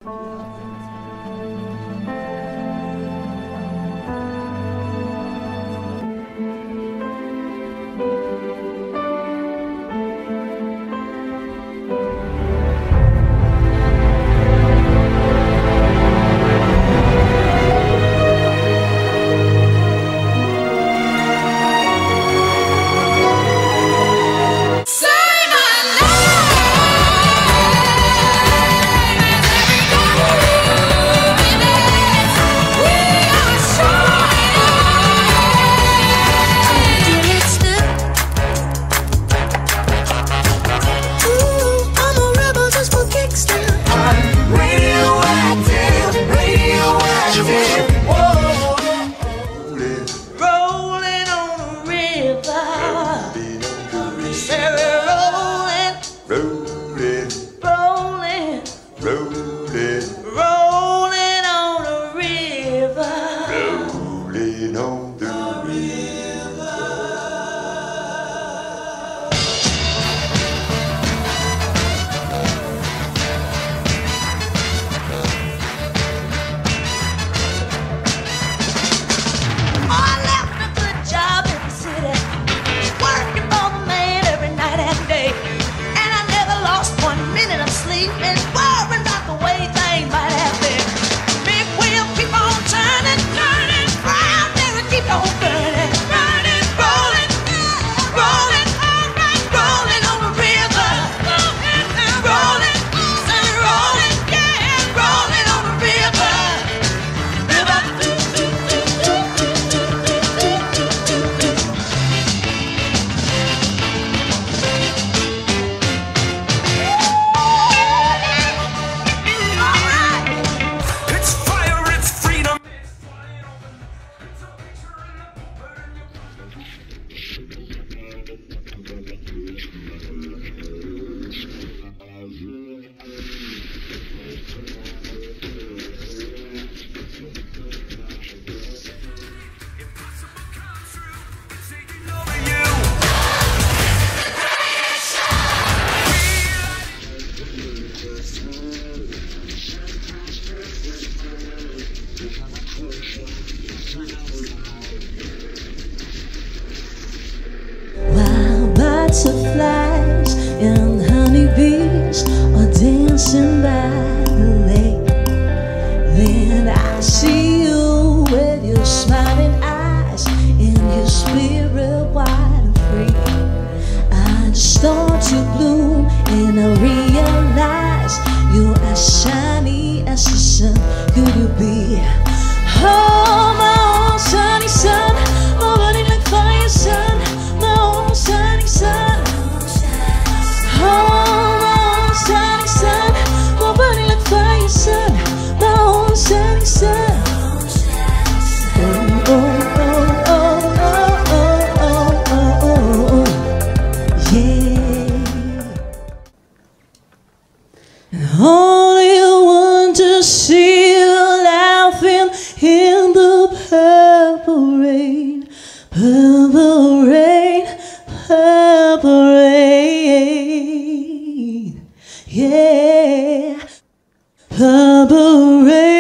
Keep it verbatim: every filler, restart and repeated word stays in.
Butterflies and honeybees are dancing by the lake. Then I see you with your smiling eyes and your spirit wide and free. I start to bloom and I realize you're as shiny as the sun. Could you be? Oh, my own sunny sun, my body like fire sun, my own sunny sun. Oh, my own sunny sun, my body like fire sun, my own sunny sun. Oh, oh, oh, oh, oh, oh, oh, oh, yeah. And only want to see you laughing in the purple rain, purple rain, purple rain, yeah, purple rain.